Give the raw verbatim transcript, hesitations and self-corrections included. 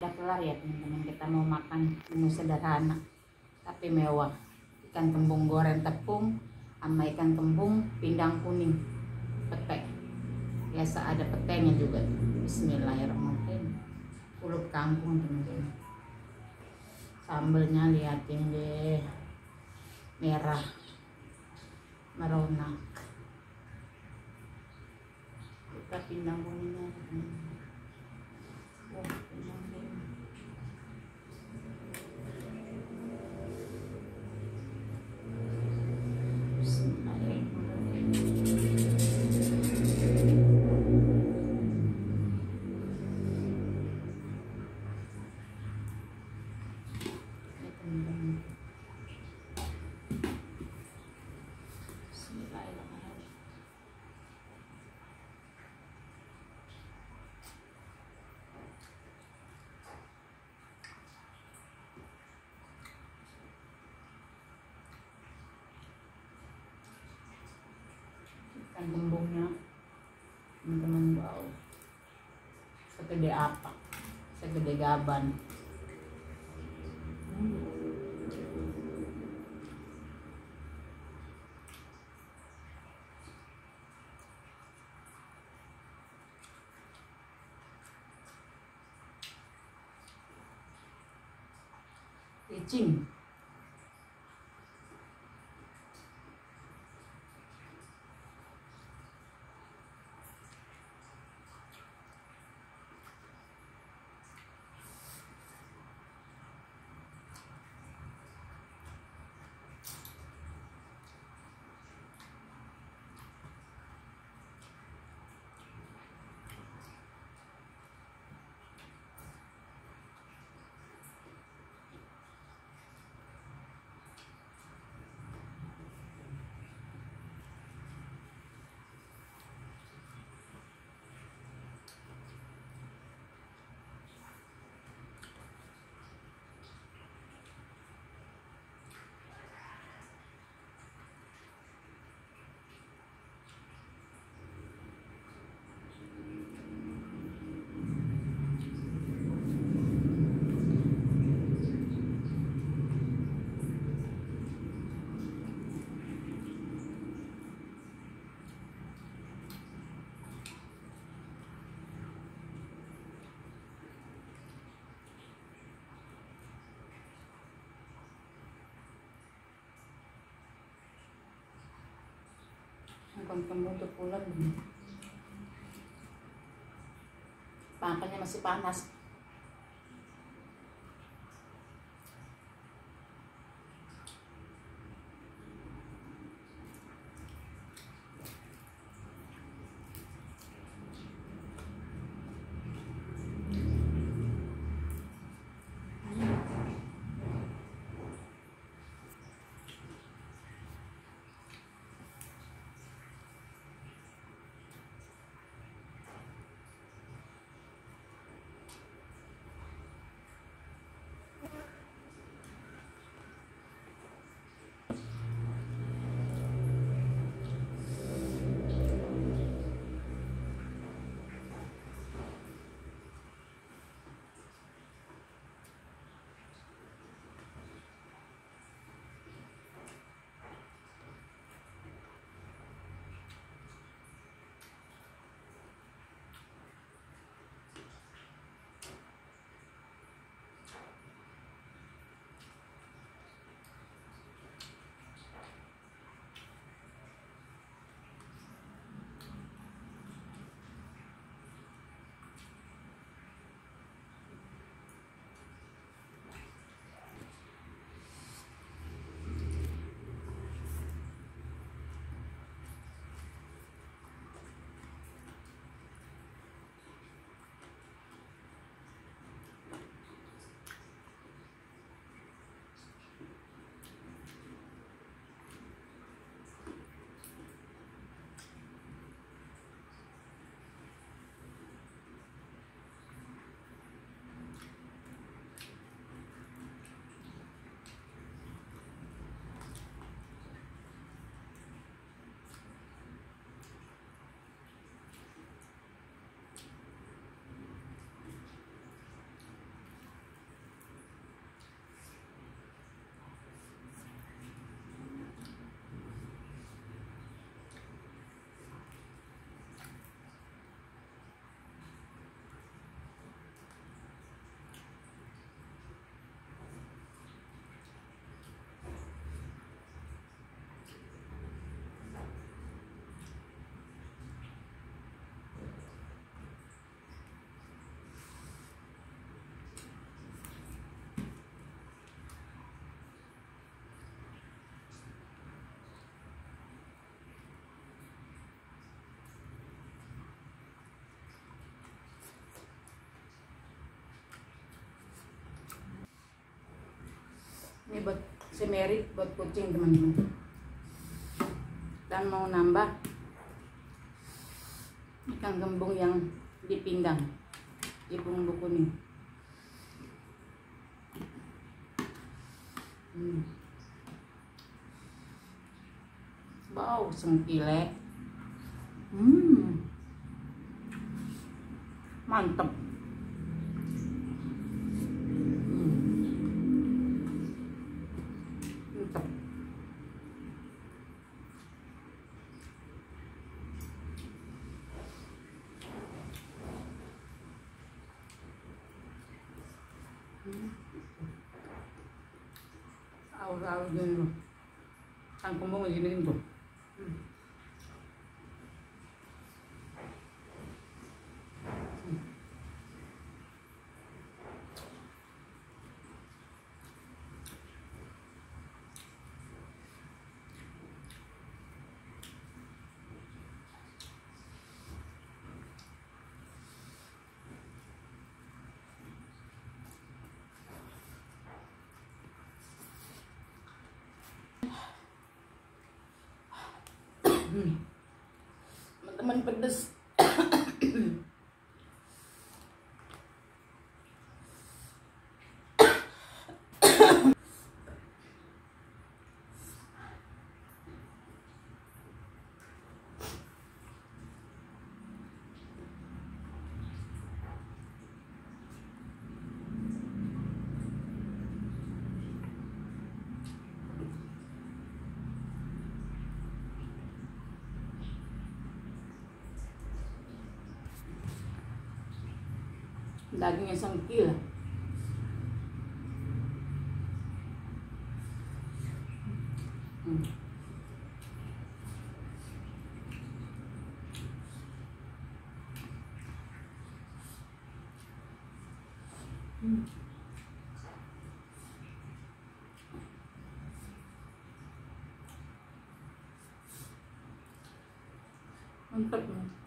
kelar ya teman-teman, kita mau makan menu sederhana tapi mewah. Ikan kembung goreng tepung sama ikan kembung pindang kuning pete, biasa ada petenya juga. Bismillahirrahmanirrahim. Pulut kangkung teman-teman, sambelnya liatin deh, merah merona. Kita pindang kuningnya. Oh, pindang kuning. Ikan kembungnya teman-teman, wow, segede apa, segede gaban. hmm. Licin. Ikan kembung terpulang, pakannya masih panas. Ini buat si Mary, buat kucing teman-teman. Dan mau nambah ikan gembung yang dipindang di bumbu kuning. Hmm. Bau sengkile. Hmm. Mantap. Hmm. Mantap. Aur-aur dulu. Kan kembung gini tuh. Hmm. Hmm. Teman-teman pedes. Dagingnya sengkil. Hmm. Hmm. Mantap.